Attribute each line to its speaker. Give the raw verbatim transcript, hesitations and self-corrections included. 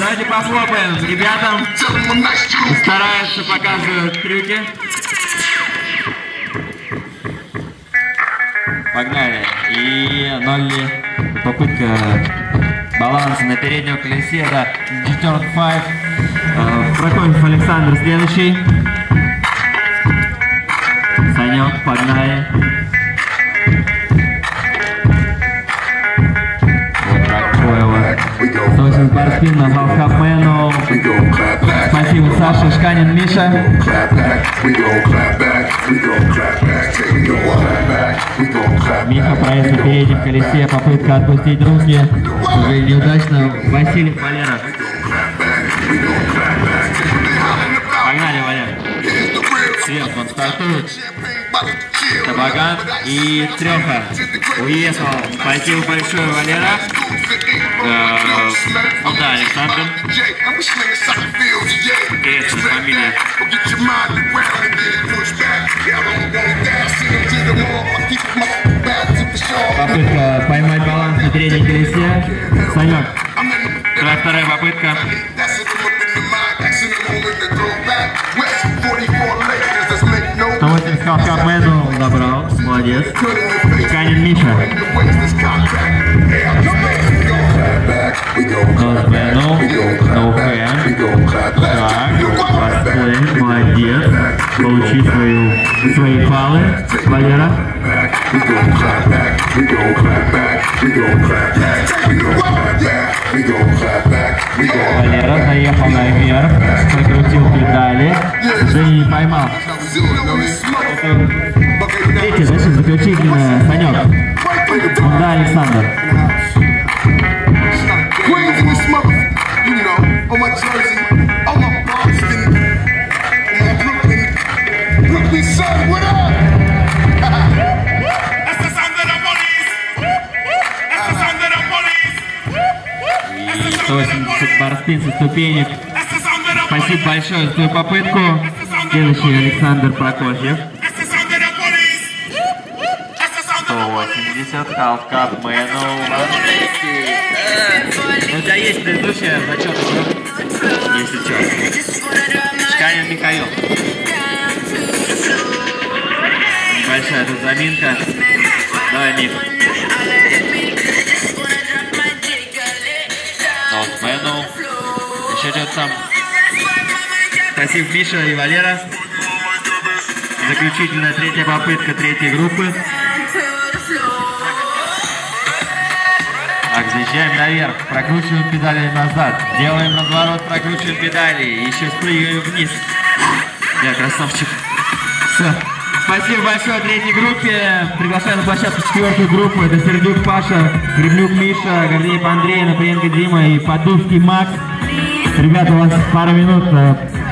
Speaker 1: давайте похлопаем ребятам. Стараются, показывают трюки. Погнали. И ноль попытка баланса на переднем колесе. Это G-turn пять. Прокофьев Александр следующий. Санек, погнали. Вот такой вот. Сосин Барспин, Халфкапмену. Спасибо, Саша, Шканин, Миша. Миха проезд на переднем колесе, попытка отпустить руки. Уже неудачно. Василий, Валера. Погнали, Валера. Сверху он стартует. Табаган и треха. Уехал. Спасибо большое, Валера. Ну да, Александр. Интересная фамилия. Попытка поймать баланс на переднем колесе. Санек. Твоя вторая попытка. сто восемьдесят Халфкапмену забрал. Молодец. Канин Миша. Носбену. Ноуфэн. Так. Васплей. Молодец. Получи свою, свои фалы. Валера. Валера заехал наверх. Прокрутил педали. Женя не поймал. Третий, значит, заключительно Санек. Да, Александр. И сто восемьдесят барспин со ступенек. Спасибо большое за твою попытку. Следующий Александр Прокофьев. сто восемьдесят Халфкапмену. У тебя есть предыдущая зачет, если что. Шканин Михаил. Небольшая тут заминка. Давай, Мих. Носбену. Еще идет сам. Спасибо, Миша и Валера. Заключительная третья попытка третьей группы. Так, заезжаем наверх, прокручиваем педали назад, делаем разворот, прокручиваем педали, еще спрыгиваем вниз. Да, красавчик. Все. Спасибо большое третьей группе. Приглашаю на площадку четвертую группу. Это Сердюк Паша, Гребнюк Миша, Гордеев Андрей, Наприенко Дима и Подувский Макс. Ребята, у вас пару минут